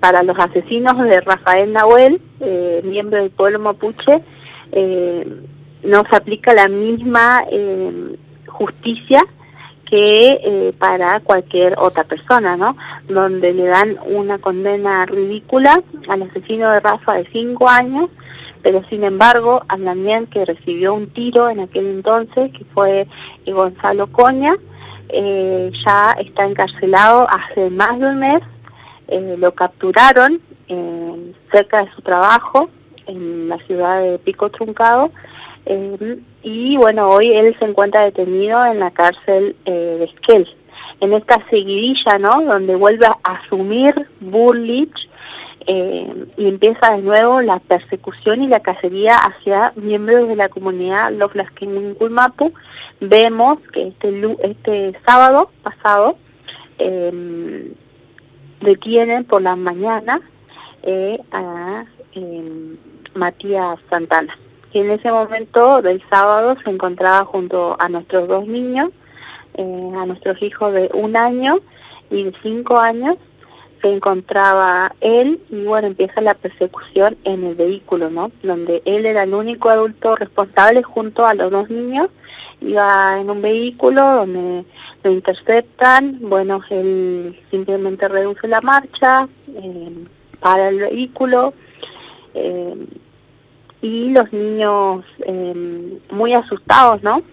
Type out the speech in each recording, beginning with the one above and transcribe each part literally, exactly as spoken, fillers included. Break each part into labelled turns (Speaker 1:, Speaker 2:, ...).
Speaker 1: para los asesinos de Rafael Nahuel, eh, miembro del pueblo mapuche, eh, no se aplica la misma eh, justicia que eh, para cualquier otra persona, ¿no? Donde le dan una condena ridícula al asesino de Rafa de cinco años, pero sin embargo a Damián, que recibió un tiro en aquel entonces, que fue eh, Gonzalo Coña, eh, ya está encarcelado hace más de un mes. Eh, lo capturaron eh, cerca de su trabajo en la ciudad de Pico Truncado, eh, y bueno, hoy él se encuentra detenido en la cárcel eh, de Esquel, en esta seguidilla, ¿no?, donde vuelve a asumir Bullrich eh, y empieza de nuevo la persecución y la cacería hacia miembros de la comunidad Loflasquenculmapu. Vemos que este, este sábado pasado eh, detienen por la mañana eh, a eh, Matías Santana, que en ese momento del sábado se encontraba junto a nuestros dos niños, eh, a nuestros hijos de un año y de cinco años. Se encontraba él y bueno, empieza la persecución en el vehículo, ¿no?, donde él era el único adulto responsable junto a los dos niños. Iba en un vehículo donde lo interceptan, bueno, él simplemente reduce la marcha, eh, para el vehículo, eh, y los niños eh, muy asustados, ¿no?,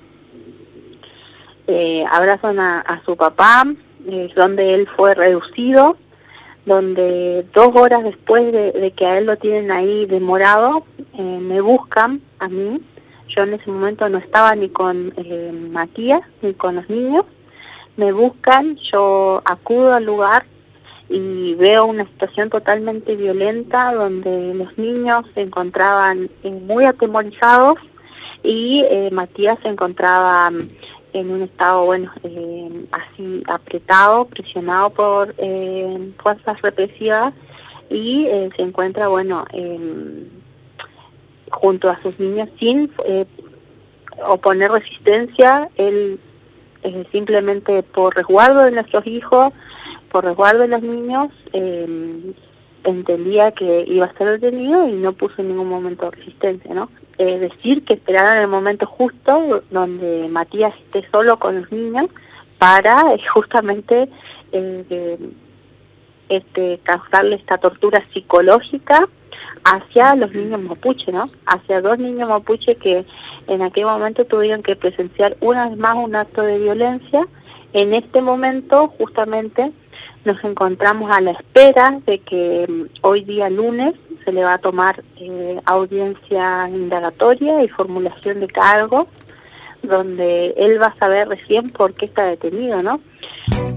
Speaker 1: eh, abrazan a, a su papá, eh, donde él fue reducido, donde dos horas después de, de que a él lo tienen ahí demorado, eh, me buscan a mí. Yo en ese momento no estaba ni con eh, Matías ni con los niños. Me buscan, yo acudo al lugar y veo una situación totalmente violenta donde los niños se encontraban eh, muy atemorizados y eh, Matías se encontraba en un estado, bueno, eh, así apretado, presionado por eh, fuerzas represivas, y eh, se encuentra, bueno, eh, junto a sus niños sin eh, oponer resistencia. Él eh, simplemente por resguardo de nuestros hijos, por resguardo de los niños, eh, entendía que iba a ser detenido y no puso en ningún momento resistencia, ¿no? Eh, decir que esperaron el momento justo donde Matías esté solo con los niños para eh, justamente eh, eh, este, causarle esta tortura psicológica hacia los niños mapuche, ¿no? Hacia dos niños mapuche que en aquel momento tuvieron que presenciar una vez más un acto de violencia. En este momento, justamente, nos encontramos a la espera de que um, hoy día lunes se le va a tomar eh, audiencia indagatoria y formulación de cargos, donde él va a saber recién por qué está detenido, ¿no?